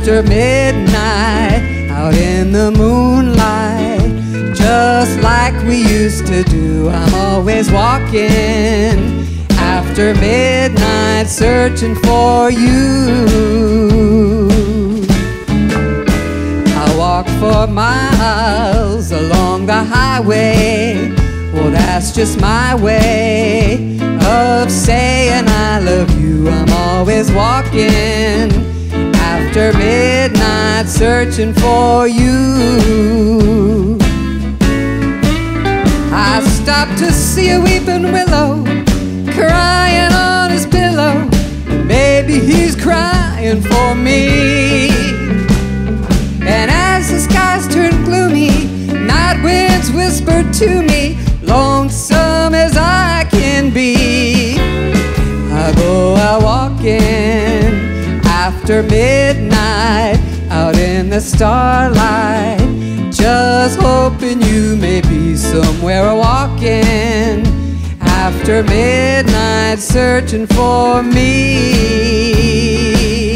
after midnight, out in the moonlight, just like we used to do. I'm always walking after midnight, searching for you. I walk for miles along the highway. Well, that's just my way of saying I love you. I'm always walking after midnight, searching for you. I stopped to see a weeping willow crying on his pillow. Maybe he's crying for me. And as the skies turn gloomy, night winds whisper to me, lonesome as I can be, I go out walking after midnight, out in the starlight, just hoping you may be somewhere walking after midnight, searching for me.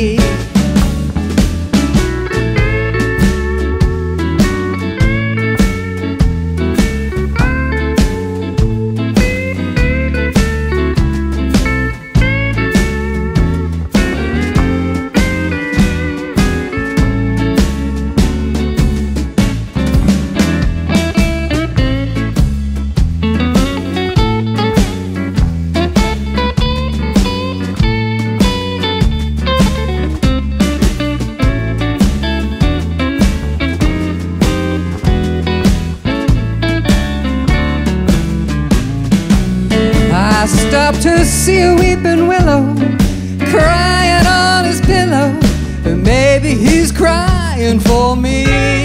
I stopped to see a weeping willow crying on his pillow, and maybe he's crying for me.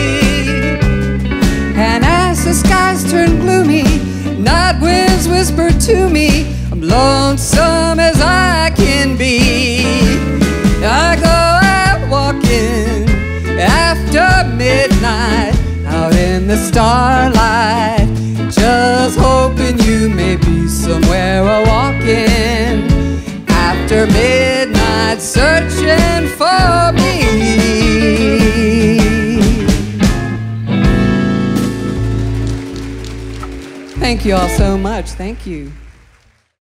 And as the skies turn gloomy, night winds whisper to me, I'm lonesome as I can be. I go out walking after midnight, out in the starlight, just hoping you may be somewhere walking after midnight, searching for me. Thank you all so much. Thank you.